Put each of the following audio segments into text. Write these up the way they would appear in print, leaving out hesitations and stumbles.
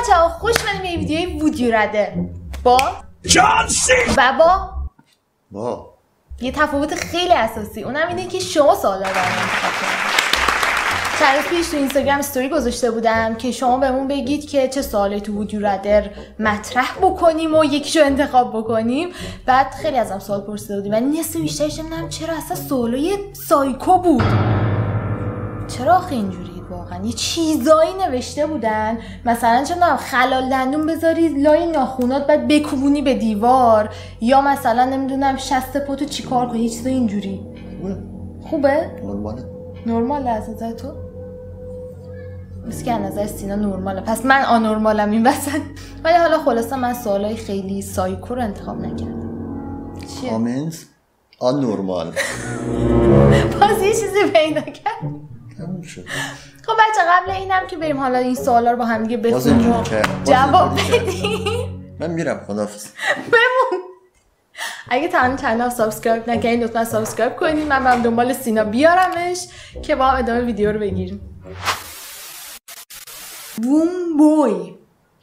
بچه‌ها خوش اومدید به ویدیوی وودیوردر با جانسی و با یه تفاوت خیلی اساسی، اونم اینه که شما سوالا رو انتخاب کنید. چند روز پیش تو اینستاگرام استوری گذاشته بودم که شما بهمون بگید که چه سوالی تو وودیوردر مطرح بکنیم و یکیشو انتخاب بکنیم. بعد خیلی ازم سوال پرسیده بودیم و نصف بیشترش نمیدونم چرا اصلا سوالای سایکو بود. چرا آخه اینجوری؟ واقعا یه چیزایی نوشته بودن، مثلا چه میدونم خلال دندون بذاری لای ناخونات بعد بکوبونی به دیوار، یا مثلا نمیدونم شست پاتو چیکار کنی، یه چیزای اینجوری. خوبه؟ نرماله از نظر تو؟ مثل که از نظر سینا نرماله، پس من آنرمالم این وسط. ولی حالا خلاصه من سوالای خیلی سایکو رو انتخاب نکردم. چیه؟ کامنت آنرمال. پس یه چیزی پیدا کرد. تموم شد. خب بچه قبل اینم که بریم حالا این سوالا رو با هم دیگه بخونیم و جواب بدیم، من میرم خداحافظ. بمون. اگه تا الان چنل سابسکرایب نکردین لطفا سابسکرایب کنین. من برم دنبال سینا بیارمش که با هم ادامه ویدیو رو بگیریم. بوم بوی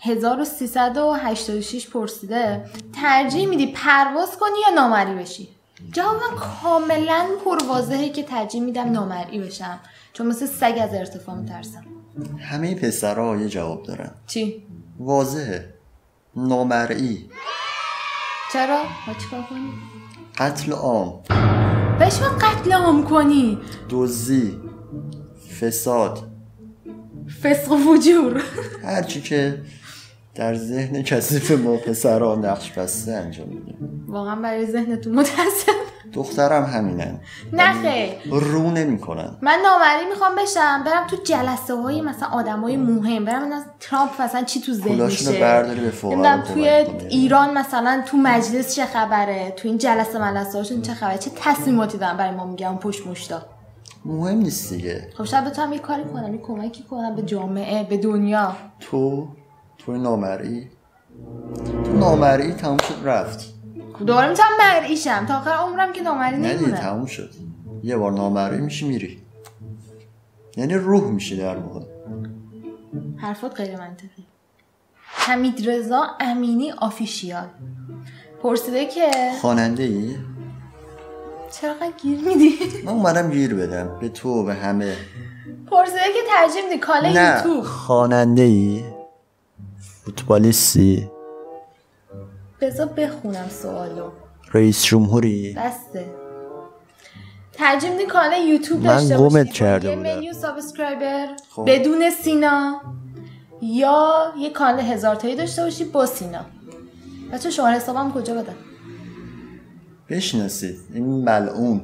1386 پرسیده ترجیح میدی پرواز کنی یا نامرئی بشی؟ جواب من کاملا پرواضحه که ترجیح میدم نامرئی بشم، چون مثل سگ از ارتفاع میترسم. همه پسرها یه جواب دارن. چی؟ واضحه، نامرئی. چرا؟ با چیکار کنی؟ قتل عام. بهش من قتل عام کنی؟ دزدی، فساد، فسق و فجور، هرچی که در ذهن کثیف ما پسرها نقش بسته انجام میدیم. واقعا برای ذهنتون متاسفم. دخترم همینن. نه خیر، رو نمیکنن. من نامرئی میخوام بشم، برم تو جلسه های مثلا آدمای مهم، برم از ترامپ مثلا چی تو ذهنشه، پولاشونو برداری به فقرا توی ایران مثلا تو مجلس چه خبره، تو این جلسه ملسه‌هاشون چه خبره، چه تصمیماتی دارن برای ما میگن پشت مشتا. مهم نیست دیگه. خب شاید بتونم یه کاری کنم، یه کمکی کنم به جامعه، به دنیا. تو نامرئی، تو نامرئی تموم شد رفت. دوباره میتونم مرئی شم تا آخر عمرم که نامرئی نمونه. نه تموم شد. یه بار نامرئی میشی میری، یعنی روح میشی در واقع. حرفات غیر منطقی. حمیدرضا امینی آفیشیال پرسیده که خواننده ای؟ چرا گیر میدی؟ من اومدم گیر بدم به تو و به همه. پرسیده که ترجیح میدی کانال یوتیوب؟ خواننده ای؟ فوتبالیستی؟ بذار بخونم سوالو. رئیس جمهوری؟ بسته. ترجیح میدی کانال یوتیوب داشته باشی؟ من گمت کرده بودم. 1 میلیون سابسکرایبر بدون سینا، یا یه کانال 1000 تایی داشته باشی با سینا؟ بچه شماره حسابم کجا بدم؟ بشناسید این ملعون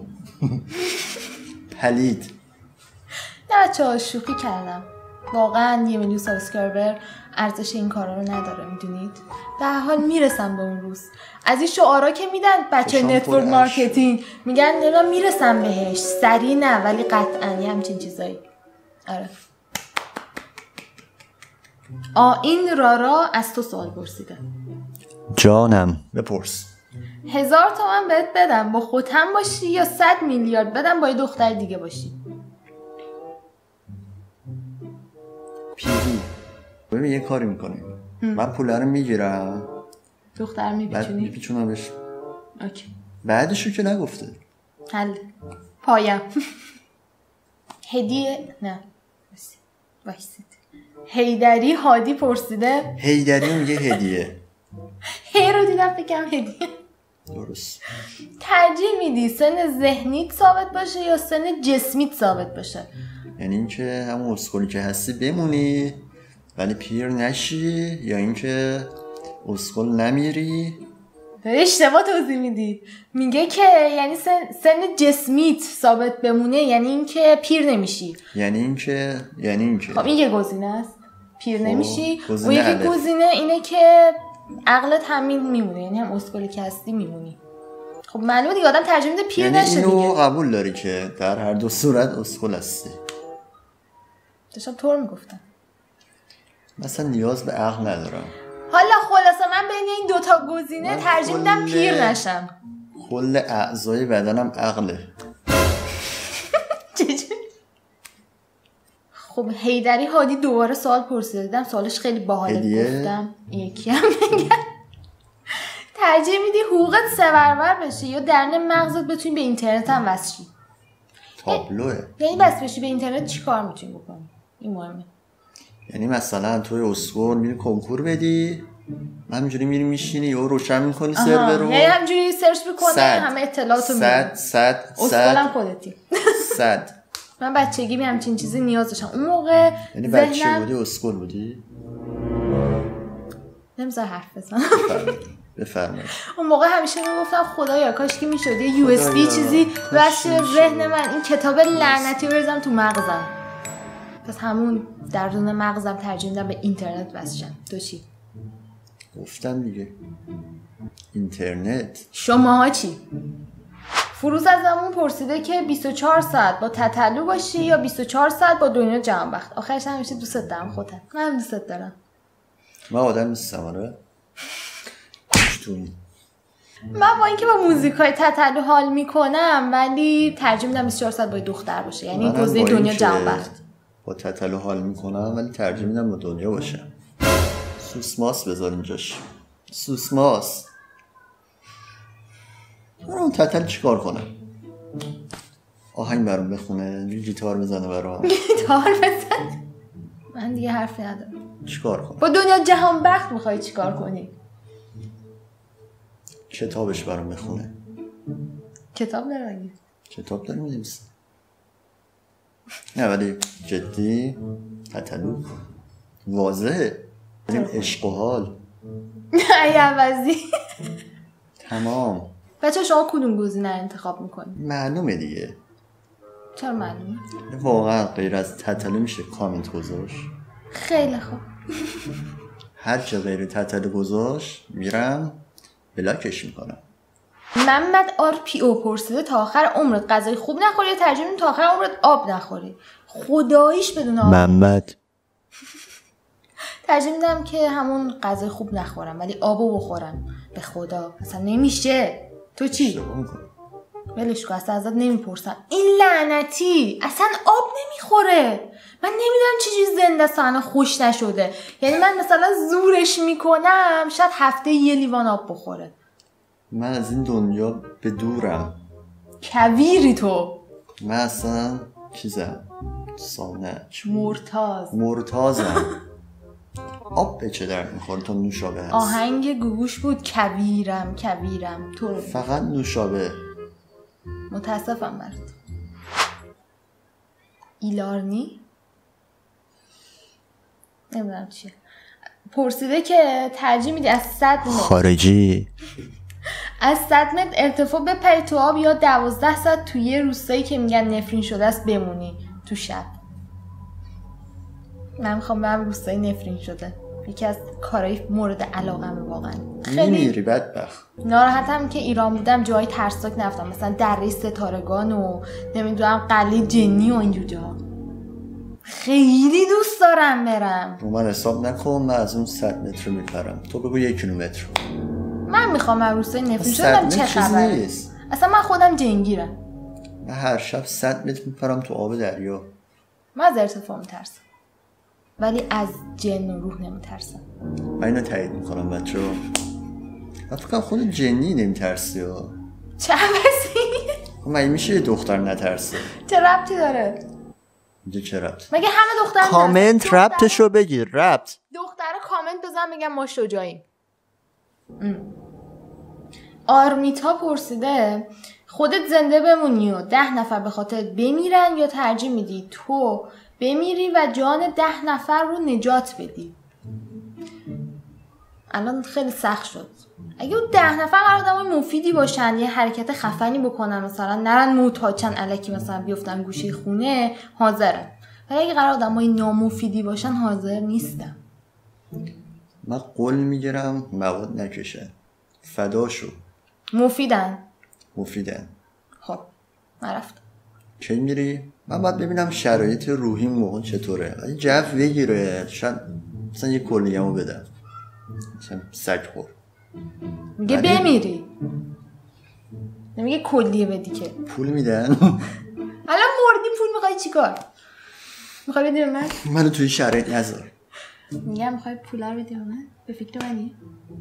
پلید. نه بچه ها شوخی کردم، واقعا 1 میلیون سابسکرایبر ارزش این کارا رو نداره، میدونید. در حال میرسم به اون روز. از این شعارا که میدن بچه نتورک مارکتینگ میگن نمیدونم میرسم بهش، سریع نه ولی قطعا یه همچین چیزایی. آره. این رارا از تو سوال پرسیده. جانم بپرس. 1000 تومن بهت بدم با خودم باشی یا 100 میلیارد بدم با یه دختر دیگه باشی؟ پیری. ببین یه کاری میکنیم، من پول رو میگیرم، دختر میپیچونی؟ بعد میپیچونمش. اوکی. بعدشو که نگفته. حل. پایم. هدیه نه وایسید. حیدری هادی پرسیده. حیدری میگه هدیه. هی رو دیدم بگم هدیه. درست. ترجیح میدی سن ذهنیت ثابت باشه یا سن جسمیت ثابت باشه؟ یعنی اینکه همون اسکولی که هستی بمونی ولی پیر نشی، یا اینکه اسکول نمیری؟ داری اشتباه توضیح میدی. میگه که یعنی سن جسمیت ثابت بمونه، یعنی اینکه پیر نمیشی. یعنی اینکه خب این یه گزینه است، پیر نمیشی. و یکی گزینه اینه که عقلت همین میمونه، یعنی هم اسکولی که هستی میمونی. خب معلومه دیگه آدم ترجمه میده پیر یعنی نشه دیگه. اینو قبول داری که در هر دو صورت اسکول هستی؟ داشتم طور میگفتم. مثلا نیاز به عقل ندارم. حالا خلاصه من بین این دوتا گزینه ترجیح میدم پیر نشم. کل اعضای بدنم عقله. چجوری؟ خب حیدری هادی دوباره سوال پرسیدم، سوالش خیلی باحاله. گفتم یکی هم میگم ترجیح میدی حقوقت 3 برابر بشه یا درون مغزت بتونی به اینترنت هم وصل شی؟ تابلوه. یعنی وصل بشی به اینترنت چی کار میتونی بکنی؟ این مهمه. یعنی مثلا توی اسکول میری کنکور بدی، همینجوری میری میشینی یا روشن میکنی سرور رو، یعنی همینجوری سرچ میکنی همه اطلاعاتو میدی. اسکولم خودتی. 100. من بچگی به همچین چیزی نیاز داشتم. اون موقع یعنی بچه بودی اسکول بودی؟ نمیذار حرف بزنم. بفرمایید. اون موقع همیشه میگفتم خدایا کاش که میشد یه یو اس بی چیزی واسه ذهن من این کتاب لعنتی رو بزنم تو مغزم. پس همون درون مغزم ترجیح میدم به اینترنت وصلشم. تو چی؟ گفتم دیگه اینترنت. شماها چی؟ فروز از همون پرسیده که 24 ساعت با تتلو باشی یا 24 ساعت با دنیا جهان بخت. آخرش همیشه دوست دارم خودت. من دوست دارم. من آدم نیستم آره. من با اینکه با موزیکای تتلو حال میکنم ولی ترجیح میدم 24 ساعت با دختر باشه، یعنی گزینه دنیا جهان بخت. با تتلو حال میکنم ولی ترجیح میدم با دنیا باشه. سوسماس بذار اینجاش. سوسماس. من اون تتل چیکار کنم؟ آهنگ برام بخونه، گیتار بزنه برام. گیتار بزنه؟ من دیگه حرفی ندارم. چیکار کنم؟ با دنیا جهان بخت میخوای چیکار کنی؟ کتابش برام بخونه. کتاب داره؟ کتاب داره می‌نویسه. نه ولی جدی تتلو واضحه. این عشق و حال. ای عوضی. تمام. بچه شما کدوم گزینه انتخاب میکنی؟ معلومه دیگه. چرا معلومه؟ واقعا غیر از تتلو میشه کامنت گذاشت. خیلی خوب. هر جا غیر تتلو گذاشت میرم بلاکش میکنم. محمد آر پی او پرسیده تا آخر عمرت غذای خوب نخوری یا ترجیح میدی تا آخر عمرت آب نخوری؟ خداییش بدون آب. محمد ترجیح میدم که همون غذای خوب نخورم ولی آبو بخورم. به خدا اصلا نمیشه. تو چی؟ ولش کن اصلا ازت نمیپرسم. این لعنتی اصلا آب نمیخوره. من نمیدونم چجوری زنده سانه خوش نشده. یعنی من مثلا زورش میکنم شاید هفته 1 لیوان آب بخوره. من از این دنیا به دورم. کویری تو. من اصلا چیزم سانه مرتازم. آب به چه درد میخوره تا نوشابه هست. آهنگ گوگوش بود کویرم تو. فقط نوشابه. متاسفم برات. ایلارنی نمیدونم چیه پرسیده که ترجیح میدی از 100 متر خارجی از 100 متر ارتفاع بپری تو آب یا 12 ساعت توی یه روستایی که میگن نفرین شده است بمونی تو شب؟ من میخوام برم روستای نفرین شده. یکی از کارهای مورد علاقمه واقعا. خیلی میمیری بدبخت. ناراحتم که ایران بودم جای ترسناک نرفتم، مثلا دره ستارگان و نمیدونم قلعه جنی و اینجور جاها. خیلی دوست دارم برم. رو من حساب نکن، من از اون 100 متر میپرم. تو بگو 1 کیلومتر. من میخوام من روستای نفرین شدم چه خبره؟ اصلا من خودم جنگیرم. من هر شب 100 متر میپرم تو آب دریا. من از ارتفاع میترسم ولی از جن و روح نمیترسم. من اینو تایید میکنم بچه ها. من فکرم خود جنی نمیترسی ها. چه عوضی؟ مگه میشه یه دختر نترسه؟ چه ربطی داره؟ اینجا چه ربطی؟ مگه همه دختر کامنت ربطشو بگیر. ربط دختره کامنت بزن بگم ما شجاعیم. آرمیتا پرسیده خودت زنده بمونی و 10 نفر به خاطر بمیرن یا ترجیح میدی تو بمیری و جان 10 نفر رو نجات بدی؟ الان خیلی سخت شد. اگه اون 10 نفر قرار آدمای مفیدی باشن، یه حرکت خفنی بکنن، مثلا نرن موتاچن الکی مثلا بیفتن گوشه خونه، حاضرم. ولی اگه قرار آدمای نامفیدی باشن حاضر نیستم. من قول میگیرم مواد نکشن. فداشو. مفیدن. خب من رفتم. کی میری؟ من باید ببینم شرایط روحی موقع چطوره. ولی جو بگیره شاید مثلا یه کلیه‌مو بدم. مثلا سگ خور. میگه بمیری. نمیگه کلیه بدی که. پول میدن. الان مردی پول میخوای چیکار؟ میخوای بدی به من؟ منو توی شرایط نذار. میگم میخوای پولا رو بدی به من؟ به فکر منی؟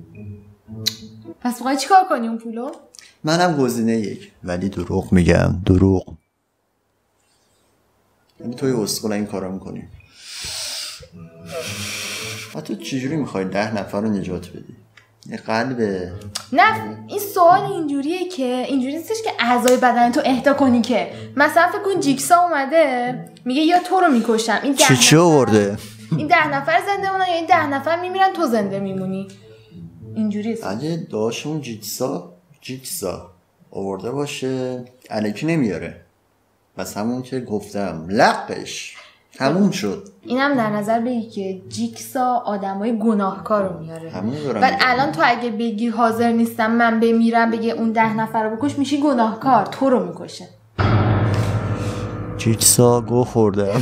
پس میخوای چیکار کنی اون پولو؟ منم گزینه یک. ولی دروغ میگم، دروغ. یعنی توی اسکول این کارو میکنی. تو چجوری میخوای 10 نفر رو نجات بدی؟ یه قلبه. نه این سوال اینجوریه که اینجوری نیستش که اعضای بدن تو اهدا کنی که مثلا فکر کن جیکسا اومده میگه یا تو رو میکشم این 10 چی آورده؟ این 10 نفر زنده مونن یا این 10 نفر میمیرن تو زنده میمونی. اینجوریه. اگه داشون جیکسا آورده باشه الکی نمیاره. بس همون که گفتم لقش تموم شد. اینم در نظر بگی که جیکسا آدمای گناهکار رو میاره. بعد الان تو اگه بگی حاضر نیستم من بمیرم بگه اون 10 نفر رو بکش میشی گناهکار، تو رو میکشه. جیکسا گو خوردم.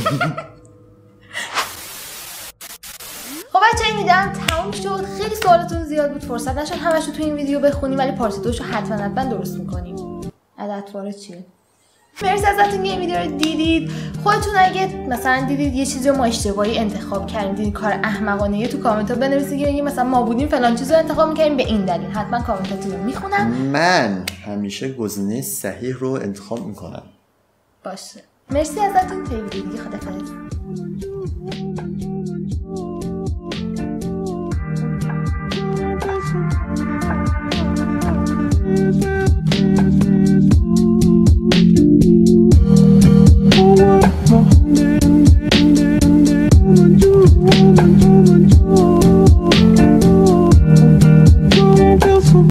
خب بچه این ویدیو تموم شد. خیلی سوالتون زیاد بود، فرصت نشد همشو تو این ویدیو بخونیم ولی پارت 2 شو حتما درست میکنیم. عددواره چیه؟ مرسی ازتون که این ویدیو رو دیدید. خودتون اگه مثلا دیدید یه چیزی رو ما اشتباهی انتخاب کردیم، دیدید کار احمقانه تو کامنت ها بنویسید که مثلا ما بودیم فلان چیزو انتخاب می‌کردیم به این دلیل. حتما کامنتاتون رو میخونم. من همیشه گزینه صحیح رو انتخاب میکنم. باشه. مرسی ازتون. تا ویدیو دیگه خدافظ.